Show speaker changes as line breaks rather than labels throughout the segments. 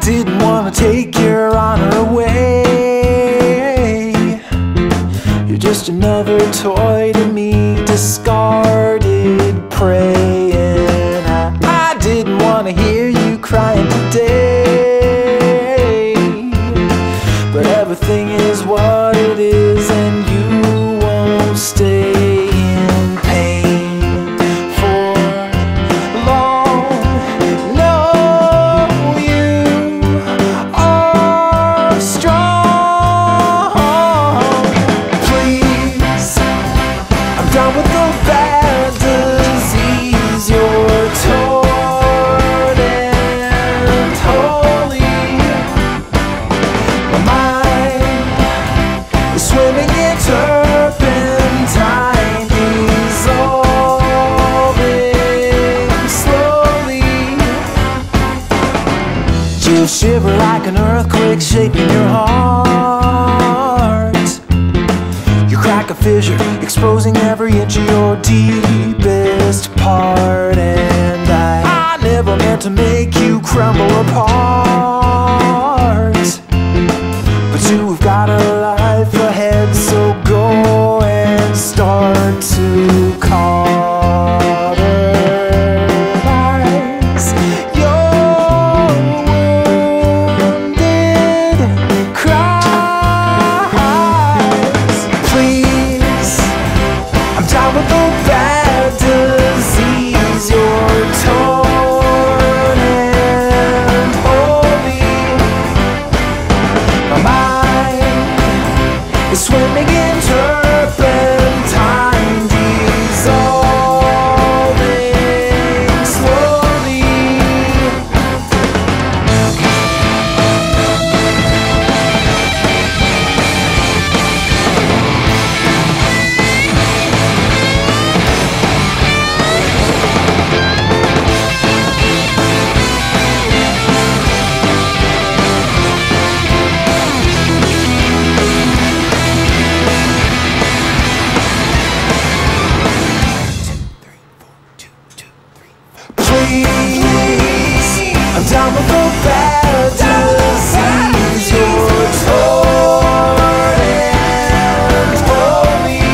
didn't want to take your honor away. You're just another toy to me, discarded prey. And I didn't want to hear you crying today, but everything is what it is, and you won't stay in pain for long. No, you are strong. Please, I'm done with the bad disease. You're torn and holy. My mind is swimming in turpentine, dissolving slowly. You shiver like an earthquake shaking your heart. You crack a fissure, exposing every inch of your deepest part. And I never meant to make you crumble apart, but you have got a life ahead, so go and start to cauterize your wounded cries. Please, I'm done with the bad disease. You're torn and holy. My mind is swimming in turpentine, dissolving slowly. Please, I'm done with the bad disease. You're torn and holy.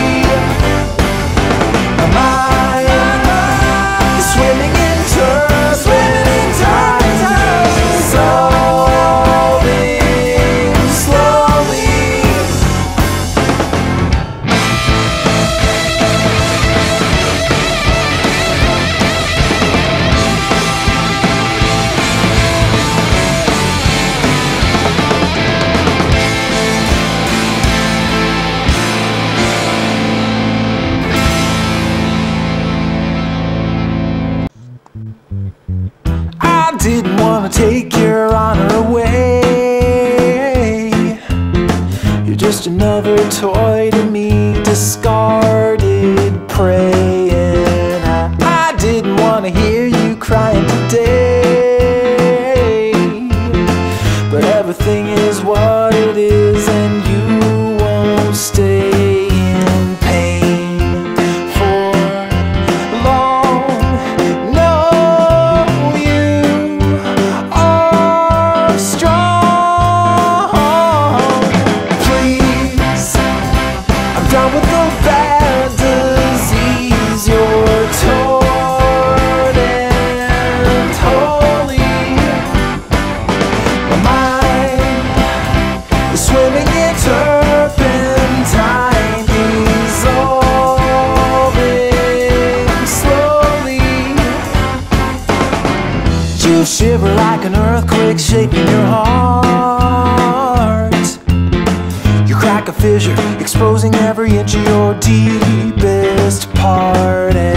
My mind is swimming in turpentine, dissolving slowly. I didn't want to take your honor away. You're just another toy to me, discarded prey. And I didn't want to hear you crying today, but everything is what it is, and you won't stay in pain for long. No, you are strong. Please, I'm done with the bad disease. You're torn and holy. My mind is swimming in turpentine, dissolving slowly. You shiver like an earthquake shaking your heart. You crack a fissure, exposing every inch of your deepest part.